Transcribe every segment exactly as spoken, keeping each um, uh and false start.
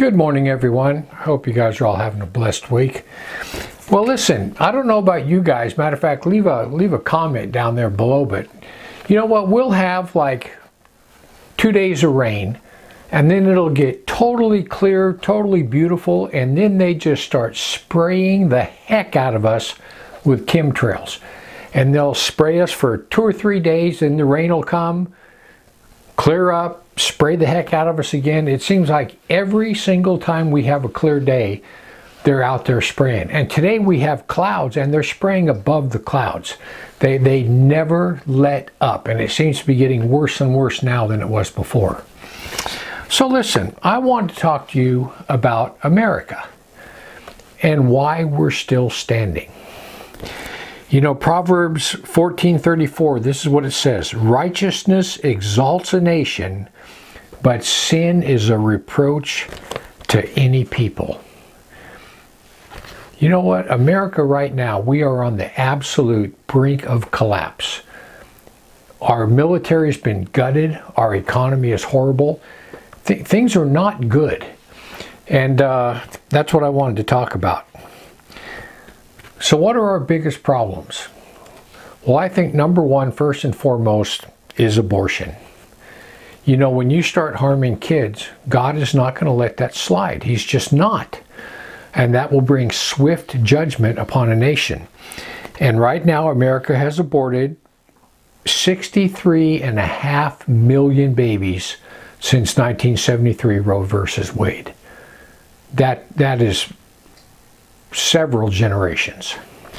Good morning, everyone. I hope you guys are all having a blessed week. Well, listen, I don't know about you guys. Matter of fact, leave a leave a comment down there below. But you know what? We'll have like two days of rain, and then it'll get totally clear, totally beautiful, and then they just start spraying the heck out of us with chemtrails. And they'll spray us for two or three days, and the rain will come, clear up, spray the heck out of us again. It seems like every single time we have a clear day, they're out there spraying. And today we have clouds, and they're spraying above the clouds. They, they never let up, and it seems to be getting worse and worse now than it was before. So listen, I want to talk to you about America and why we're still standing. You know, Proverbs fourteen thirty-four, this is what it says: righteousness exalts a nation, but sin is a reproach to any people. You know what? America right now, we are on the absolute brink of collapse. Our military's been gutted. Our economy is horrible. Th- things are not good. And uh, that's what I wanted to talk about. So what are our biggest problems? Well, I think number one, first and foremost, is abortion. You know, when you start harming kids, God is not going to let that slide. He's just not. And that will bring swift judgment upon a nation. And right now, America has aborted sixty-three and a half million babies since nineteen seventy-three Roe versus Wade. That, that is several generations.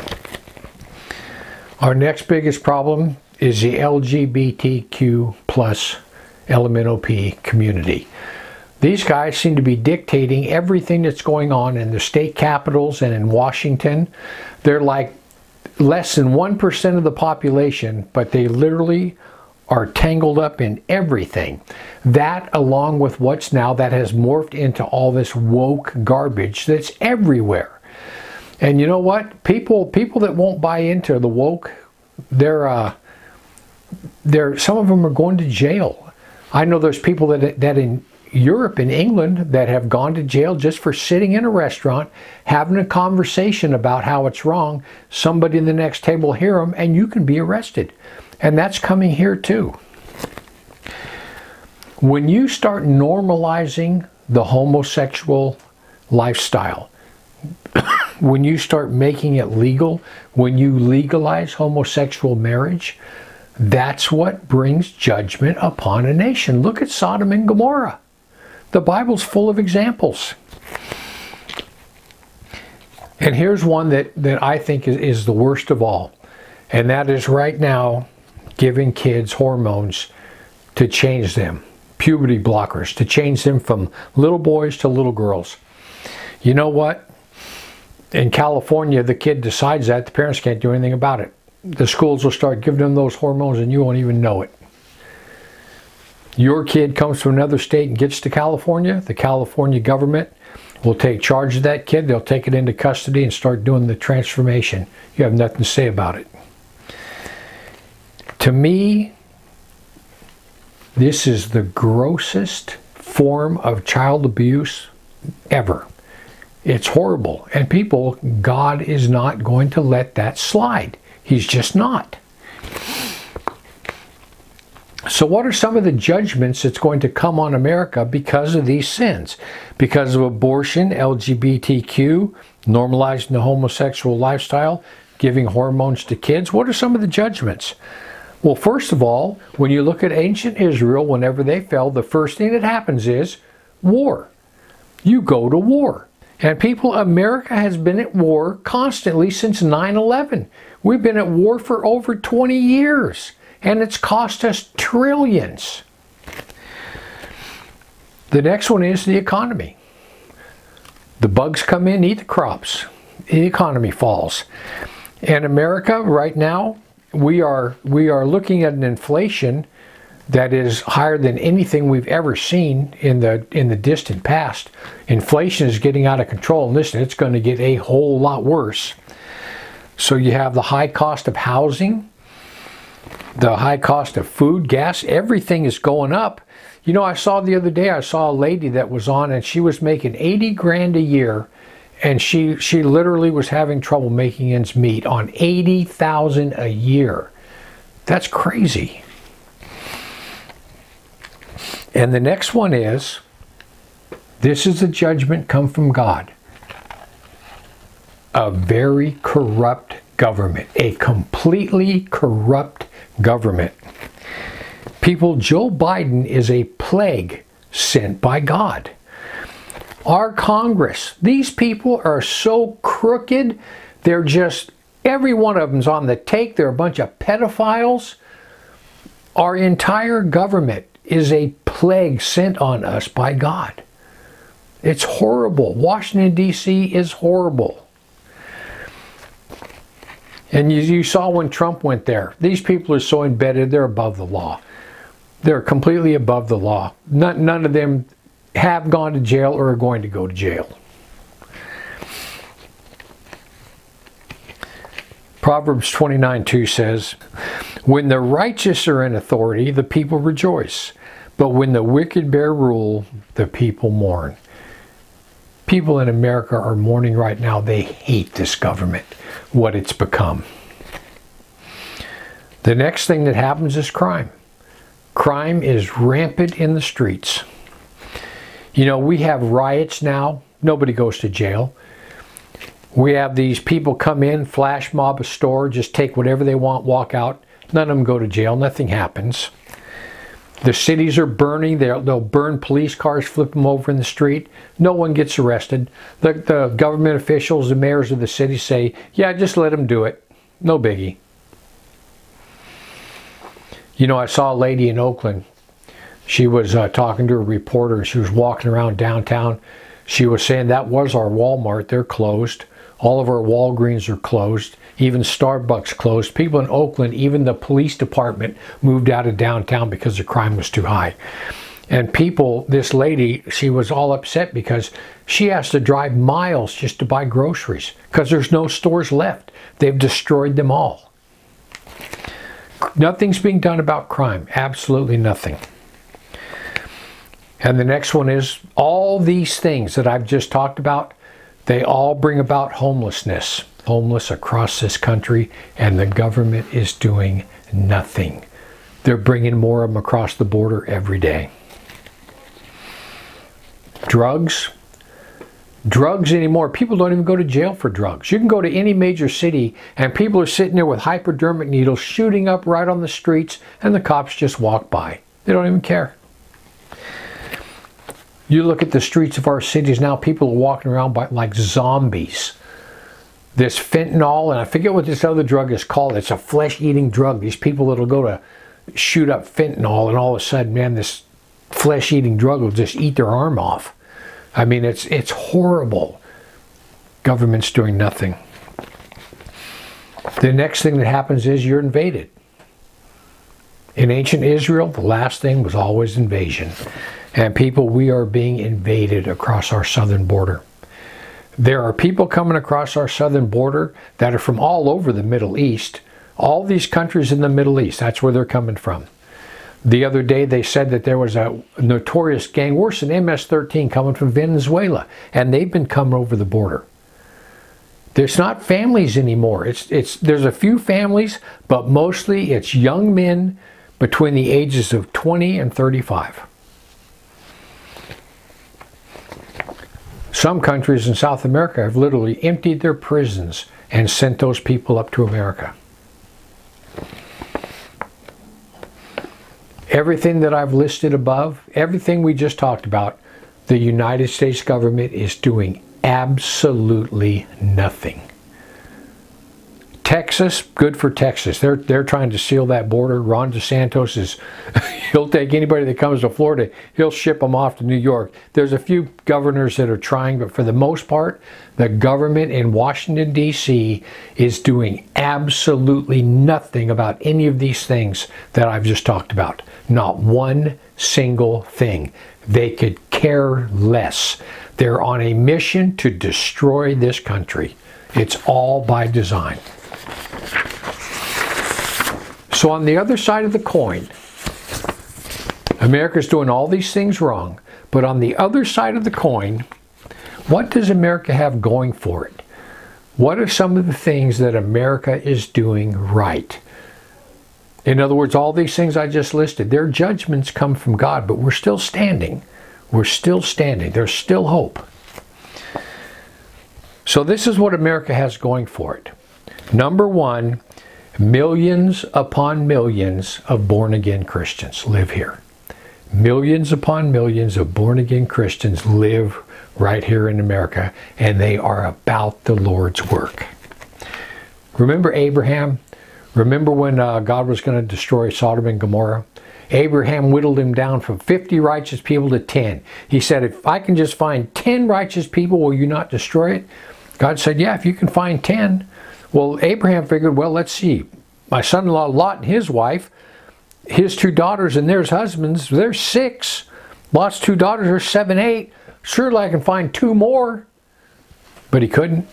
Our next biggest problem is the L G B T Q plus L M N O P community. These guys seem to be dictating everything that's going on in the state capitals and in Washington. They're like less than one percent of the population, but they literally are tangled up in everything. That, along with what's now that has morphed into all this woke garbage that's everywhere. And you know what? People people that won't buy into the woke, they're uh, they're some of them are going to jail. I know there's people that that in Europe and England that have gone to jail just for sitting in a restaurant, having a conversation about how it's wrong. Somebody in the next table will hear them, and you can be arrested. And that's coming here too. When you start normalizing the homosexual lifestyle, when you start making it legal, when you legalize homosexual marriage, that's what brings judgment upon a nation. Look at Sodom and Gomorrah. The Bible's full of examples. And here's one that, that I think is, is the worst of all. And that is right now giving kids hormones to change them. Puberty blockers, to change them from little boys to little girls. You know what? In California, the kid decides that. The parents can't do anything about it. The schools will start giving them those hormones and you won't even know it. Your kid comes from another state and gets to California, the California government will take charge of that kid. They'll take it into custody and start doing the transformation. You have nothing to say about it. To me, this is the grossest form of child abuse ever. It's horrible. And people, God is not going to let that slide. He's just not. So what are some of the judgments that's going to come on America because of these sins? Because of abortion, L G B T Q, normalizing the homosexual lifestyle, giving hormones to kids. What are some of the judgments? Well, first of all, when you look at ancient Israel, whenever they fell, the first thing that happens is war. You go to war. And people, America has been at war constantly since nine eleven. We've been at war for over twenty years. And it's cost us trillions. The next one is the economy. The bugs come in, eat the crops. The economy falls. And America, right now, we are, we are looking at an inflation that is higher than anything we've ever seen in the, in the distant past. Inflation is getting out of control. And listen, it's going to get a whole lot worse. So you have the high cost of housing, the high cost of food, gas, everything is going up. You know, I saw the other day, I saw a lady that was on and she was making eighty grand a year, and she, she literally was having trouble making ends meet on eighty thousand a year. That's crazy. And the next one is, this is a judgment come from God. A very corrupt government, a completely corrupt government. People, Joe Biden is a plague sent by God. Our Congress, these people are so crooked, they're just, every one of them's on the take, they're a bunch of pedophiles. Our entire government is a plague sent on us by God. It's horrible. Washington, D C is horrible. And you, you saw when Trump went there, these people are so embedded, they're above the law. They're completely above the law. None, none of them have gone to jail or are going to go to jail. Proverbs twenty-nine two says, when the righteous are in authority, the people rejoice. But when the wicked bear rule, the people mourn. People in America are mourning right now. They hate this government, what it's become. The next thing that happens is crime. Crime is rampant in the streets. You know, we have riots now. Nobody goes to jail. We have these people come in, flash mob a store, just take whatever they want, walk out. None of them go to jail. Nothing happens. The cities are burning. They'll, they'll burn police cars, flip them over in the street. No one gets arrested. The, the government officials, the mayors of the city say, yeah, just let them do it. No biggie. You know, I saw a lady in Oakland. She was uh, talking to a reporter, and she was walking around downtown. She was saying that was our Walmart. They're closed. All of our Walgreens are closed. Even Starbucks closed. People in Oakland, even the police department moved out of downtown because the crime was too high. And people, this lady, she was all upset because she has to drive miles just to buy groceries because there's no stores left. They've destroyed them all. Nothing's being done about crime. Absolutely nothing. And the next one is, all these things that I've just talked about, they all bring about homelessness. Homeless across this country, and the government is doing nothing. They're bringing more of them across the border every day. Drugs. Drugs anymore. People don't even go to jail for drugs. You can go to any major city and people are sitting there with hypodermic needles shooting up right on the streets, and the cops just walk by. They don't even care. You look at the streets of our cities now, people are walking around by, like zombies. This fentanyl, and I forget what this other drug is called. It's a flesh-eating drug. These people that'll go to shoot up fentanyl, and all of a sudden, man, this flesh-eating drug will just eat their arm off. I mean, it's it's horrible. Government's doing nothing. The next thing that happens is you're invaded. In ancient Israel, the last thing was always invasion. And people, we are being invaded across our southern border. There are people coming across our southern border that are from all over the Middle East. All these countries in the Middle East, that's where they're coming from. The other day they said that there was a notorious gang, worse than M S thirteen, coming from Venezuela. And they've been coming over the border. There's not families anymore. It's, it's, there's a few families, but mostly it's young men between the ages of twenty and thirty-five. Some countries in South America have literally emptied their prisons and sent those people up to America. Everything that I've listed above, everything we just talked about, the United States government is doing absolutely nothing. Texas, good for Texas. They're, they're trying to seal that border. Ron DeSantis is, he'll take anybody that comes to Florida, he'll ship them off to New York. There's a few governors that are trying, but for the most part, the government in Washington, D C is doing absolutely nothing about any of these things that I've just talked about. Not one single thing. They could care less. They're on a mission to destroy this country. It's all by design. So on the other side of the coin, America's doing all these things wrong, but on the other side of the coin, what does America have going for it? What are some of the things that America is doing right? In other words, all these things I just listed, their judgments come from God, but we're still standing. We're still standing. There's still hope. So this is what America has going for it. Number one, millions upon millions of born-again Christians live here. Millions upon millions of born-again Christians live right here in America, and they are about the Lord's work. Remember Abraham? Remember when uh, God was going to destroy Sodom and Gomorrah? Abraham whittled him down from fifty righteous people to ten. He said, if I can just find ten righteous people, will you not destroy it? God said, yeah, if you can find ten. Well, Abraham figured, well, let's see. My son-in-law Lot and his wife, his two daughters and their husbands, they're six. Lot's two daughters are seven, eight. Surely I can find two more. But he couldn't.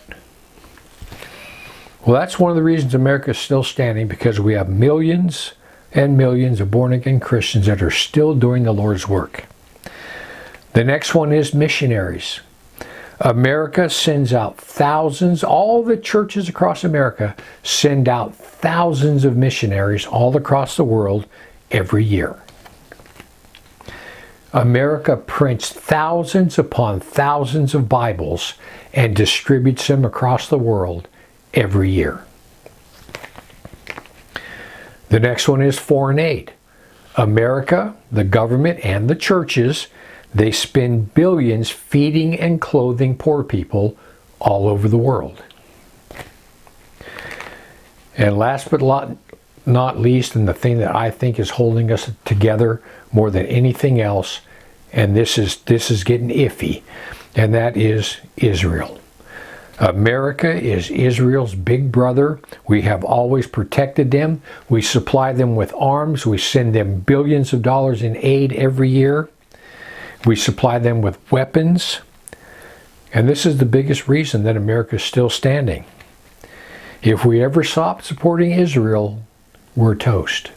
Well, that's one of the reasons America is still standing, because we have millions and millions of born-again Christians that are still doing the Lord's work. The next one is missionaries. America sends out thousands, all the churches across America send out thousands of missionaries all across the world every year. America prints thousands upon thousands of Bibles and distributes them across the world every year. The next one is foreign aid. America, the government, and the churches, they spend billions feeding and clothing poor people all over the world. And last but not least, and the thing that I think is holding us together more than anything else, and this is this is getting iffy, and that is Israel. America is Israel's big brother. We have always protected them. We supply them with arms. We send them billions of dollars in aid every year. We supply them with weapons. And this is the biggest reason that America is still standing. If we ever stop supporting Israel, we're toast.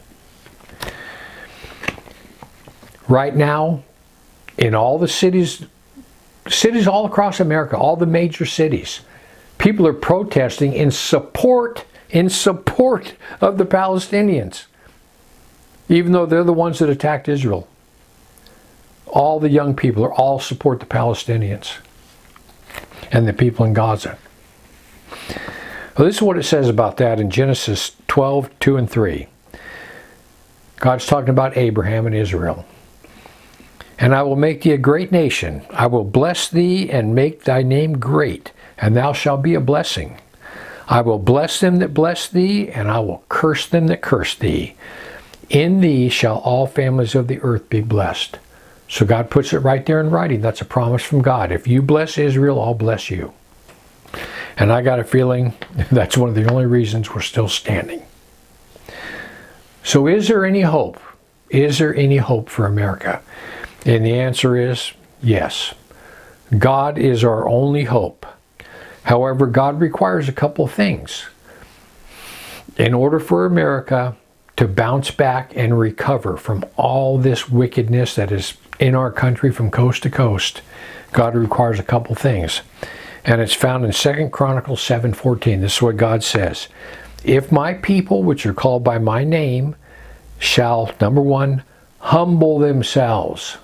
Right now, in all the cities, cities all across America, all the major cities, people are protesting in support, in support of the Palestinians, even though they're the ones that attacked Israel. All the young people are all support the Palestinians and the people in Gaza. Well, this is what it says about that in Genesis twelve, two and three. God's talking about Abraham and Israel. And I will make thee a great nation. I will bless thee and make thy name great, and thou shalt be a blessing. I will bless them that bless thee, and I will curse them that curse thee. In thee shall all families of the earth be blessed. So God puts it right there in writing. That's a promise from God. If you bless Israel, I'll bless you. And I got a feeling that's one of the only reasons we're still standing. So is there any hope? Is there any hope for America? And the answer is yes. God is our only hope. However, God requires a couple of things. In order for America to bounce back and recover from all this wickedness that is in our country from coast to coast, God requires a couple things. And it's found in Second Chronicles seven fourteen. This is what God says. If my people, which are called by my name, shall, number one, humble themselves,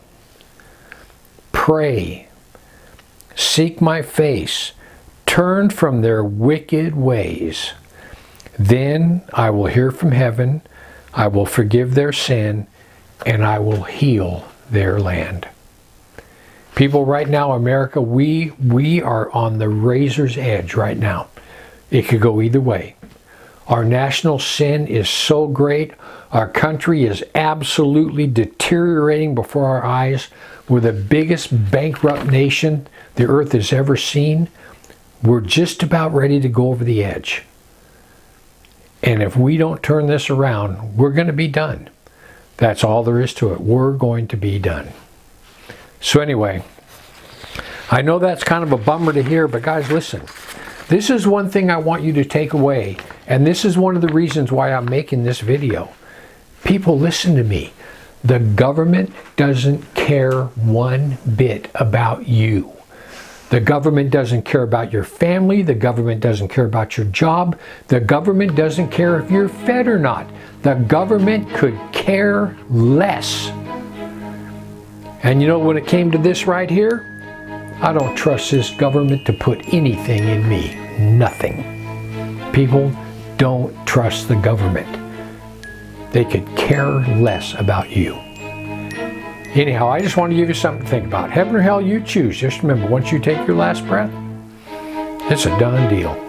pray, seek my face, turn from their wicked ways, then I will hear from heaven, I will forgive their sin, and I will heal their land. People, right now, America, we, we are on the razor's edge right now. It could go either way. Our national sin is so great. Our country is absolutely deteriorating before our eyes. We're the biggest bankrupt nation the earth has ever seen. We're just about ready to go over the edge. And if we don't turn this around, we're going to be done. That's all there is to it. We're going to be done. So anyway, I know that's kind of a bummer to hear, but guys, listen. This is one thing I want you to take away, and this is one of the reasons why I'm making this video. People, listen to me. The government doesn't care one bit about you. The government doesn't care about your family. The government doesn't care about your job. The government doesn't care if you're fed or not. The government could care less. And you know, when it came to this right here, I don't trust this government to put anything in me. Nothing. People don't trust the government. They could care less about you. Anyhow, I just want to give you something to think about. Heaven or hell, you choose. Just remember, once you take your last breath, it's a done deal.